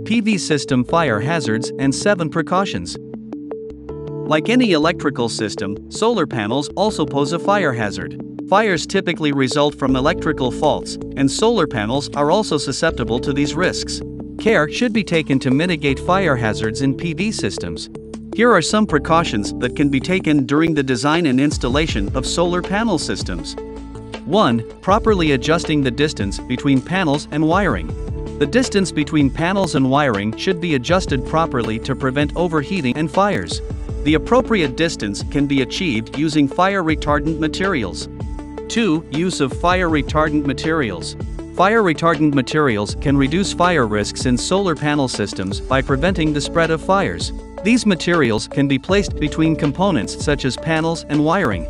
PV system fire hazards and 7 precautions. Like any electrical system, solar panels also pose a fire hazard. Fires typically result from electrical faults, and solar panels are also susceptible to these risks. Care should be taken to mitigate fire hazards in PV systems. Here are some precautions that can be taken during the design and installation of solar panel systems. 1. Properly adjusting the distance between panels and wiring. The distance between panels and wiring should be adjusted properly to prevent overheating and fires. The appropriate distance can be achieved using fire-retardant materials. 2. Use of fire-retardant materials. Fire-retardant materials can reduce fire risks in solar panel systems by preventing the spread of fires. These materials can be placed between components such as panels and wiring.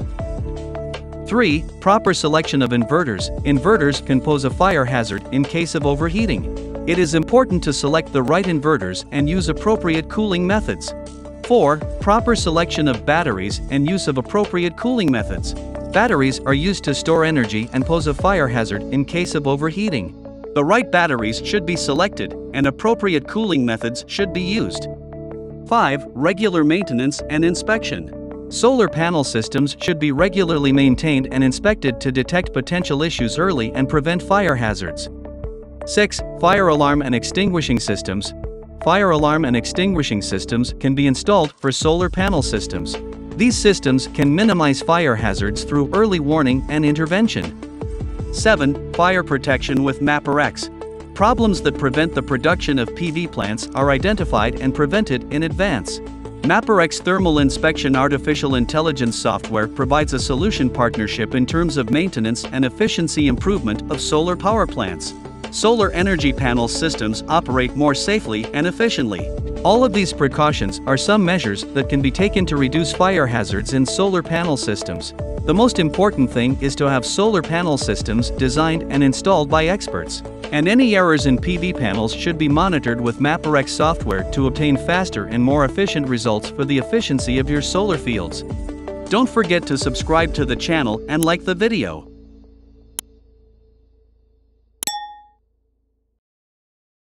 3. Proper selection of inverters. Inverters can pose a fire hazard in case of overheating. It is important to select the right inverters and use appropriate cooling methods. 4. Proper selection of batteries and use of appropriate cooling methods. Batteries are used to store energy and pose a fire hazard in case of overheating. The right batteries should be selected, and appropriate cooling methods should be used. 5. Regular maintenance and inspection. Solar panel systems should be regularly maintained and inspected to detect potential issues early and prevent fire hazards. 6. Fire alarm and extinguishing systems. Fire alarm and extinguishing systems can be installed for solar panel systems. These systems can minimize fire hazards through early warning and intervention. 7. Fire protection with Mapperx. Problems that prevent the production of PV plants are identified and prevented in advance. Mapperx Thermal Inspection Artificial Intelligence software provides a solution partnership in terms of maintenance and efficiency improvement of solar power plants. Solar energy panel systems operate more safely and efficiently. All of these precautions are some measures that can be taken to reduce fire hazards in solar panel systems. The most important thing is to have solar panel systems designed and installed by experts. And any errors in PV panels should be monitored with Mapperx software to obtain faster and more efficient results for the efficiency of your solar fields. Don't forget to subscribe to the channel and like the video.